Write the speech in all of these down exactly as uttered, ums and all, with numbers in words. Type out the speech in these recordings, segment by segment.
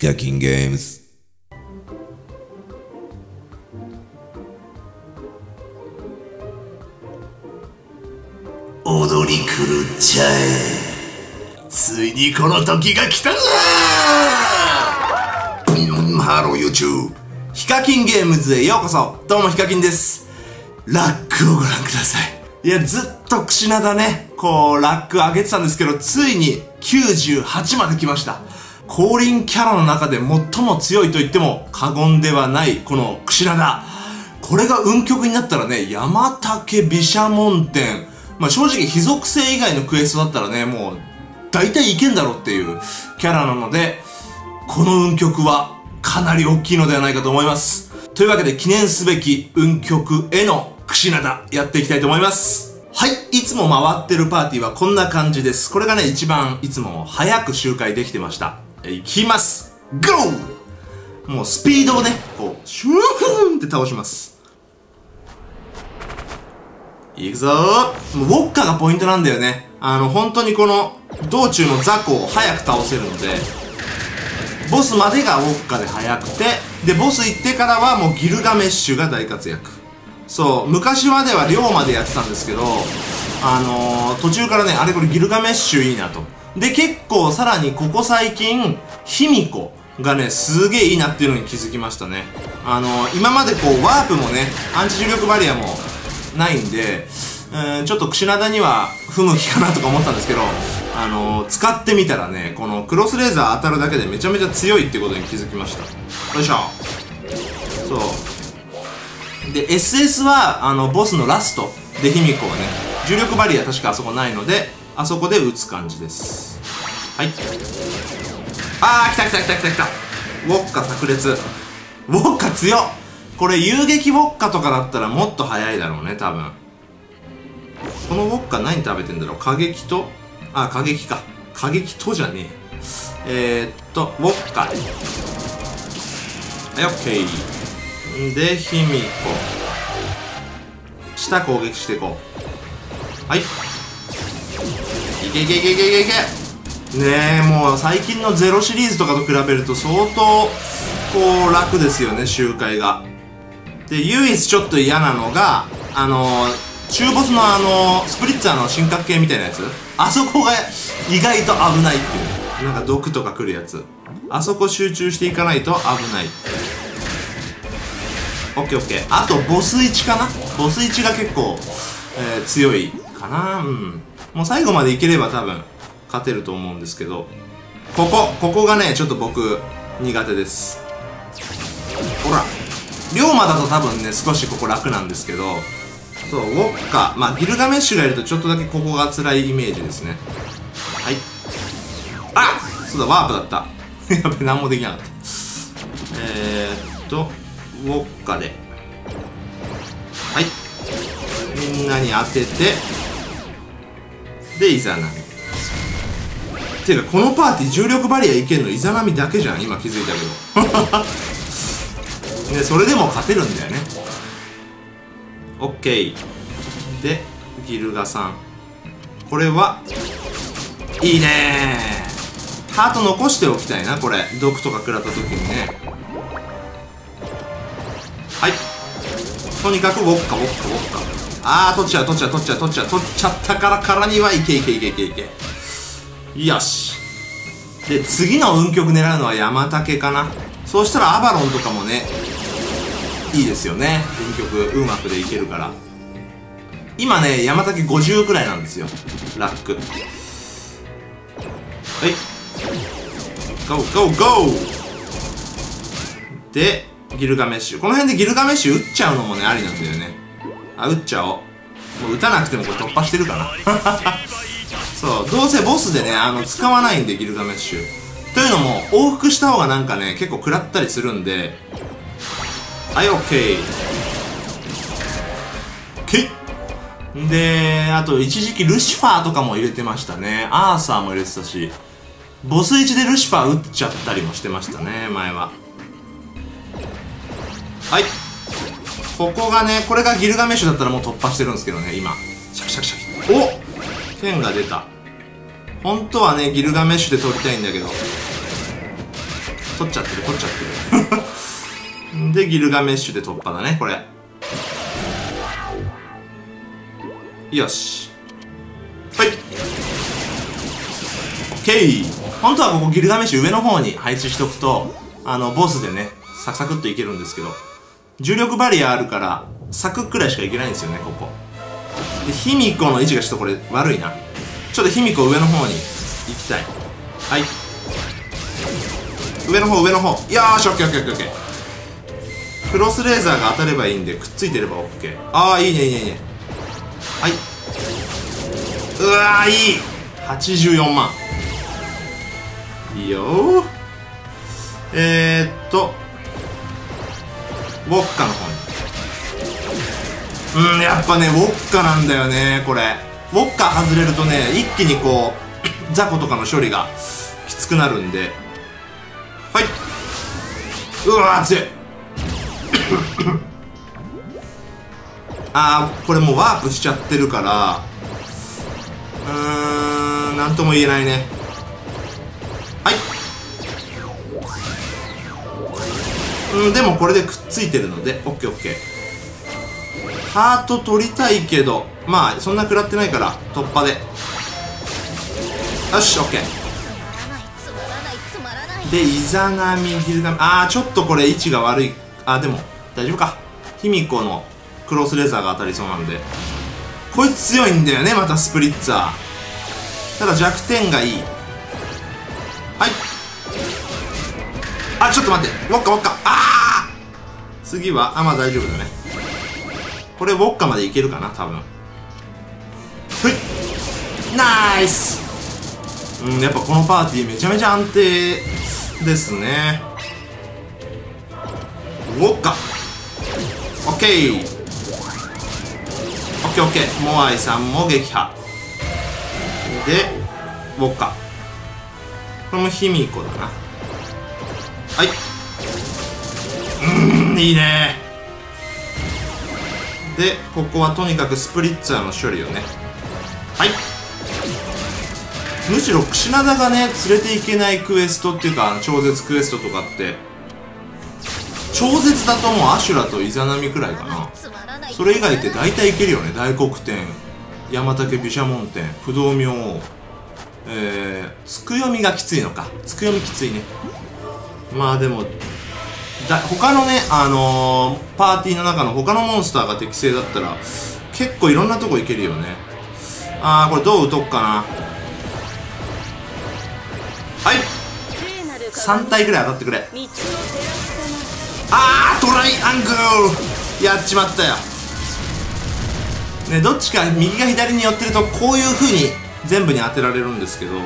カキンゲームズ。 踊り狂っちゃえ。ついにこの時が来たな。ハロー YouTube ヒカキンゲームズへようこそ。どうもヒカキンです。ラックをご覧ください。いや、ずっとクシナダね、こうラック上げてたんですけど、ついにきゅうじゅうはちまで来ました。降臨キャラの中で最も強いと言っても過言ではないこのクシナダ。これが運極になったらね、山竹毘沙門天、まあ正直非属性以外のクエストだったらね、もう大体いけんだろうっていうキャラなので、この運極はかなり大きいのではないかと思います。というわけで記念すべき運極へのクシナダやっていきたいと思います。はい、いつも回ってるパーティーはこんな感じです。これがね、一番いつも早く周回できてました。いきます。ゴー！もうスピードをね、こう、シューフーンって倒します。いくぞー。もうウォッカがポイントなんだよね。あの、本当にこの、道中の雑魚を早く倒せるので、ボスまでがウォッカで早くて、で、ボス行ってからはもうギルガメッシュが大活躍。そう、昔までは龍馬でやってたんですけど、あのー、途中からね、あれこれギルガメッシュいいなと。で、結構さらにここ最近、卑弥呼がね、すげえいいなっていうのに気づきましたね。あのー、今までこう、ワープもね、アンチ重力バリアもないんで、えー、ちょっとクシナダには不向きかなとか思ったんですけど、あのー、使ってみたらね、このクロスレーザー当たるだけでめちゃめちゃ強いってことに気づきました。よいしょ。そう。で、エスエス は、あの、ボスのラストで卑弥呼はね、重力バリア確かあそこないので、あそこで撃つ感じです。はい。あー、来た来た来た来た来た。ウォッカ炸裂。ウォッカ強っ。これ遊撃ウォッカとかだったらもっと速いだろうね、多分。このウォッカ何食べてんだろう。過激と、あ、過激か。過激とじゃねえ。えー、っと、ウォッカ。はい、オッケー。で、卑弥呼。下攻撃していこう。はい。いけいけいけいけいけいけ。ねえ、もう最近のゼロシリーズとかと比べると相当、こう、楽ですよね、周回が。で、唯一ちょっと嫌なのが、あのー、中ボスのあのー、スプリッツァーの進化系みたいなやつ、あそこが意外と危ないっていうね。なんか毒とか来るやつ。あそこ集中していかないと危ない。オッケーオッケー。あと、ボスいちかな？ボスいちが結構、えー、強いかな。うん。もう最後までいければ多分、勝てると思うんですけど、ここ、ここがね、ちょっと僕、苦手です。ほら。龍馬だと多分ね、少しここ楽なんですけど、そう、ウォッカ。まあ、ギルガメッシュがいるとちょっとだけここが辛いイメージですね。はい。あ！そうだ、ワープだった。やべ、なんもできなかった。えーっと、ウォッカで。はい。みんなに当てて、で、イザナミ。ていうか、このパーティー重力バリアいけんのイザナミだけじゃん。今気づいたけど。ね、それでも勝てるんだよね。オッケー。で、ギルガさん。これは、いいねー。ハート残しておきたいな、これ。毒とか食らった時にね。はい。とにかくウォッカ、ウォッカ、ウォッカ。あー、取っちゃう、取っちゃう、取っちゃう、取っちゃう、取っちゃったからからにはいけいけいけいけいけ。よし。で、次の運極狙うのは山竹かな。そうしたらアバロンとかもね、いいですよね。運極うまくでいけるから。今ね、山竹ごじゅうくらいなんですよ。ラック。はい。ゴーゴーゴー。で、ギルガメッシュ。この辺でギルガメッシュ撃っちゃうのもね、ありなんだよね。あ、撃っちゃおう。もう撃たなくてもこれ突破してるかな。そう、どうせボスでね、あの、使わないんで、ギルガメッシュ。というのも、往復した方がなんかね、結構食らったりするんで、はい、オッケー。オッケー。で、あと、一時期ルシファーとかも入れてましたね。アーサーも入れてたし、ボスいちでルシファー撃っちゃったりもしてましたね、前は。はい。ここがね、これがギルガメッシュだったらもう突破してるんですけどね、今。シャキシャキシャキ。お！剣が出た。本当はね、ギルガメッシュで取りたいんだけど。 取っちゃってる取っちゃってるでギルガメッシュで突破だねこれ。よし、はい、オッケー。本当はここギルガメッシュ上の方に配置しとくとあのボスでねサクサクっといけるんですけど、重力バリアあるからサクくらいしかいけないんですよねここで。卑弥呼の位置がちょっとこれ悪いな。ちょっと卑弥呼上の方に行きたい。はい、上の方上の方。よーし、オッケーオッケーオッケー。クロスレーザーが当たればいいんでくっついてればオッケー。ああいいねいいねいいね。はい、うわーいい。はちじゅうよんまんいいよー。えーっとウォッカの方に。うん、やっぱねウォッカなんだよねこれ。ウォッカ外れるとね一気にこう雑魚とかの処理がきつくなるんで。はい、うわー強いあーこれもうワープしちゃってるからうーんなんとも言えないね。はい、うん、でもこれでくっついてるのでオッケーオッケー。ハート取りたいけどまあそんな食らってないから突破で。よしオッケーでイザナミギルガメ。あーちょっとこれ位置が悪い。あーでも大丈夫か。卑弥呼のクロスレーザーが当たりそうなんで。こいつ強いんだよねまたスプリッツァー。ただ弱点がいい。はい、あちょっと待って、ウォッカウォッカ。あー次はあまあ大丈夫だねこれ。ウォッカまでいけるかな多分。ふいナイス。うん、やっぱこのパーティーめちゃめちゃ安定ですね。ウォッカオッケーオッケーオッケー。モアイさんも撃破でウォッカ。これも卑弥呼だな。はい、うーんいいね。でここはとにかくスプリッツァーの処理をね。はい、むしろ櫛灘がね連れていけないクエストっていうか超絶クエストとかって超絶だともうアシュラとイザナミくらいかな。それ以外って大体いけるよね。大黒天、山竹毘沙門天、不動明王、えー、つくよみがきついのか。つくよみきついね。まあでもだ他のねあのー、パーティーの中の他のモンスターが適正だったら結構いろんなとこいけるよね。あーこれどう打とっかな。はいさん体ぐらい当たってくれ。あートライアングルやっちまったよね。どっちか右か左に寄ってるとこういう風に全部に当てられるんですけど。はい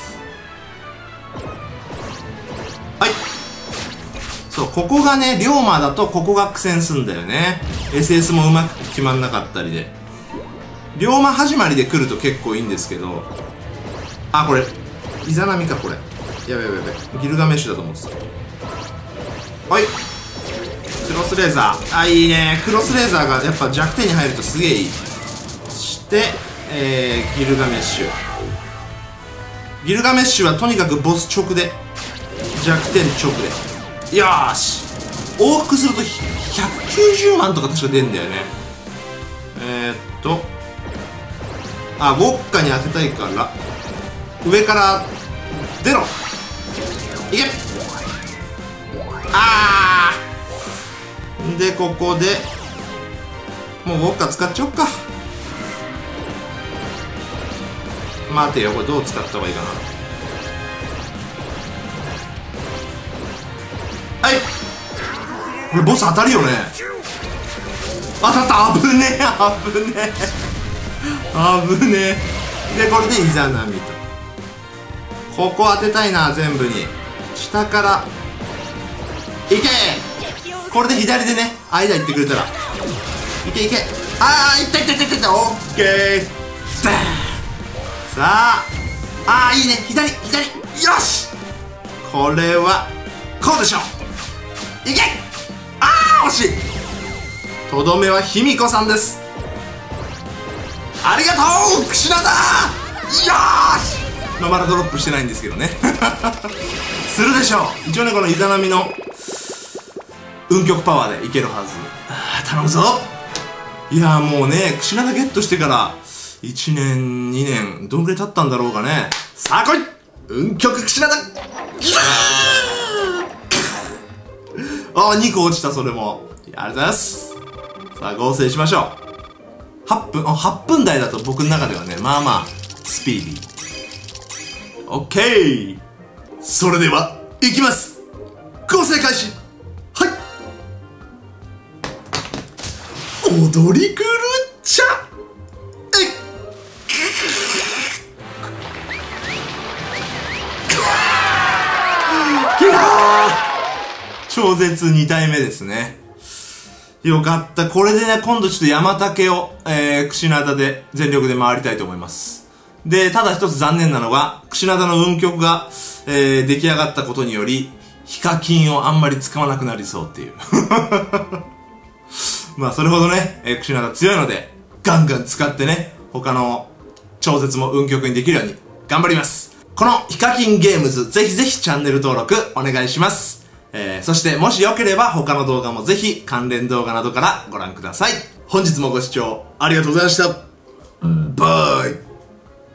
そうここがね龍馬だとここが苦戦すんだよね。 エスエス もうまく決まんなかったりで龍馬始まりで来ると結構いいんですけど。あこれイザナミかこれ。やべやべやべギルガメッシュだと思ってた。はいクロスレーザー。あいいね。クロスレーザーがやっぱ弱点に入るとすげえいい。してえー、ギルガメッシュ。ギルガメッシュはとにかくボス直で弱点直で。よーし往復するとひゃくきゅうじゅうまんとか確か出るんだよね。えー、っとあウォッカに当てたいから上から出ろいけ。あーでここでもうウォッカ使っちゃおっか。待てよこれどう使った方がいいかな。はいこれボス当たるよね。当たった。危ねえ危ねえ危ねえ。でこれでイザナミとここ当てたいな全部に。下からいけ。これで左でね間行ってくれたらいけいけ。あーいったいったいったいった。オッケーさああーいいね左左。よしこれはこうでしょ。いけ。あー惜しい。とどめは卑弥呼さんです。ありがとう櫛田だ。よーしまあまだドロップしてないんですけどねするでしょう。一応ね、このイザナミの運極パワーでいけるはず。 あー頼むぞ。 いやーもうね、クシナダゲットしてからいちねんにねんどんぐらい経ったんだろうかね。 さあ来い、運極クシナダ。 ああ、にこ落ちた。それもありがとうございます。さあ合成しましょう。はっぷん、あ、はっぷん台だと僕の中ではね、まあまあスピーディー。オッケー。 それでは行きます。合成開始。はい、踊り狂っちゃえい。 キラー超絶に体目ですね。よかった。これでね、今度ちょっと山竹を、えー、クシナダで全力で回りたいと思います。で、ただ一つ残念なのが、クシナダの運極が、えー、出来上がったことにより、ヒカキンをあんまり使わなくなりそうっていう。まあ、それほどね、えー、クシナダ強いので、ガンガン使ってね、他の超絶も運極にできるように頑張ります。このヒカキンゲームズ、ぜひぜひチャンネル登録お願いします。えー、そしてもしよければ他の動画もぜひ関連動画などからご覧ください。本日もご視聴ありがとうございました。バイ。